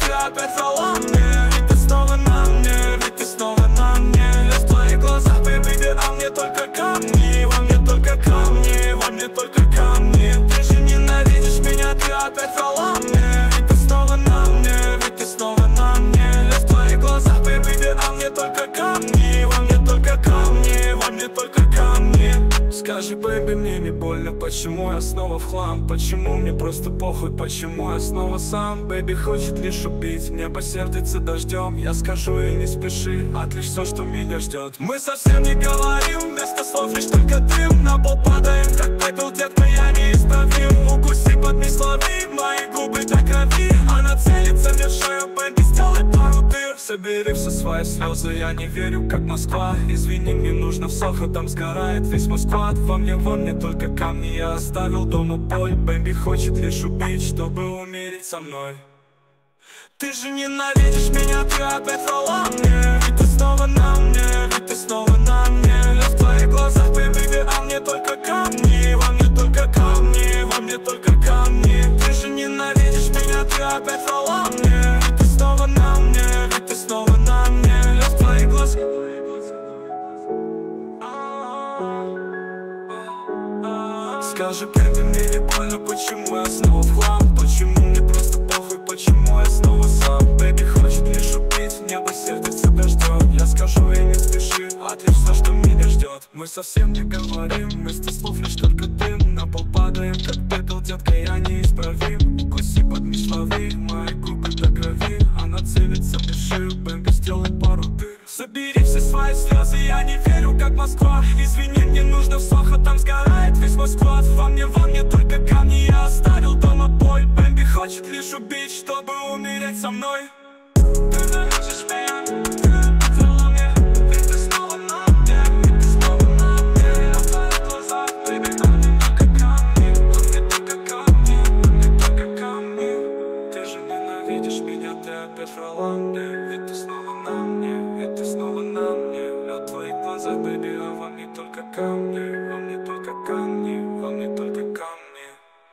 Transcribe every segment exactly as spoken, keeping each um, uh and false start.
ты опять врала мне. Ведь ты снова на мне, ведь ты снова на мне. Я в твоих глазах, baby, а мне только камни. Во мне только камни, во мне только камни. Ты же ненавидишь меня, ты опять врала мне. Ведь ты снова на мне, ведь ты снова на мне. Я в твоих глазах, baby, а мне только камни. Во мне только камни, во мне только камни. Скажи, бэйби, мне не больно, почему я снова в хлам? Почему мне просто похуй, почему я снова сам? Бэйби хочет лишь убить, небо сердится дождем. Я скажу и не спеши, отличь все, что меня ждет. Мы совсем не говорим, вместо слов лишь только дым. На пол падаем, как пепел, детка, я неисправим. Укуси под слови, мои губы до крови. Она целится мне в шею, бэйби, сделай пару дыр. Собери все свои слезы, я не верю, как Москва. Извини, мне нужно в Сохо, там сгорает весь мой склад. Во мне, во мне только камни, я оставил дома боль. Бэйби хочет лишь убить, чтобы умереть со мной. Ты же ненавидишь меня, ты опять врала мне. Ведь ты снова на мне, ведь ты снова на мне. Я в твоих глазах, бэйби, а мне только камни. Во мне только камни, во мне только камни. Ты же ненавидишь меня, ты опять врала мне. Ведь ты снова на мне, ведь ты снова на мне. Я в твоих глазах. Скажи, бэйби, мне не больно, почему я снова в хлам? Почему мне просто похуй, почему я снова сам? Бэйби хочет лишь убить, небо сердится дождем. Я скажу и не спеши, отличь все, что меня ждет. Мы совсем не говорим, вместо слов лишь только дым. На пол падаем, как пепел, детка, я неисправим. Укуси под слови, мои губы до крови. Она целится мне в шею, бэйби, сделай пару дыр. Собери все свои слезы, я не верю, как Москва. Извини, мне нужно в Сохо, там сгорает весь мой склад. Во мне, во мне только камни, я оставил дома боль. Бэйби хочет лишь убить, чтобы умереть со мной. Ты ненавидишь меня, ты отвела мне. Ведь ты снова на мне, ведь ты снова на мне. Я в твоих глазах, бэйби, а мне только камни. Во мне только камни, во мне только камни. Ты же ненавидишь меня, ты опять врала мне. Ведь ты снова на мне, ведь ты снова на мне. Я в твоих глазах, бэйби, а во мне только камни. Во мне только камни, во мне только камни.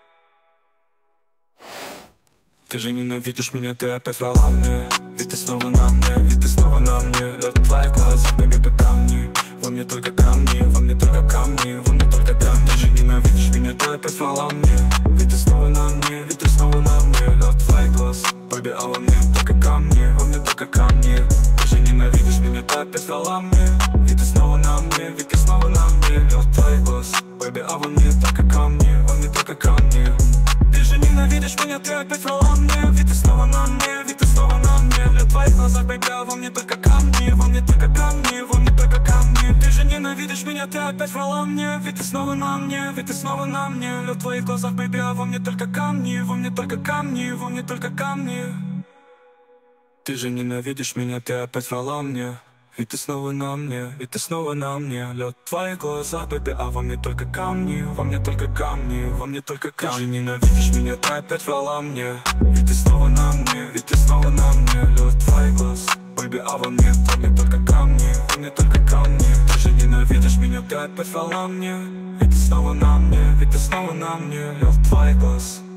Ты же ненавидишь меня, ты опять врала мне. Ведь ты снова на мне, ведь ты снова на мне. Я в твоих глазах, бэйби, как камни. Во мне только камни, во мне только камни, во мне только камни. Ты же ненавидишь меня, ты опять врала мне. Ведь ты снова на мне, ведь ты снова на мне. Я в твоих глазах, бэйби, а во мне только камни, во мне только камни. Ты же ненавидишь меня, ты опять врала мне. Ведь ты снова на мне, ведь ты снова на мне. Я в твоих глазах, бэйби, а во мне только камни, во мне только камни. Ты же ненавидишь меня, ты опять врала мне. Ведь ты снова на мне, ведь ты снова на мне. Для твоих глазах, бэйби, а во мне только камни, во мне только камни, во мне только камни. Ты же ненавидишь меня, ты опять врала мне. Ведь ты снова на мне, ведь ты снова на мне. Для твоих глазах, бэйби, а во мне только камни, во мне только камни, во мне только камни. Ты же ненавидишь меня, ты опять врала мне. Ведь ты снова на мне, ведь ты снова на мне. Лед в твоих глазах, бэйби, а во мне только камни, во мне только камни, во мне только камни. Ты же ненавидишь меня, ты опять врала мне. Ведь ты снова на мне, ведь ты снова на мне. Лед в твоих глазах, бэйби, а во мне, во мне только камни, во мне только камни. Ты же ненавидишь меня, ты опять врала мне. Ведь ты снова на мне, ведь ты снова на мне. Лед в твоих глазах.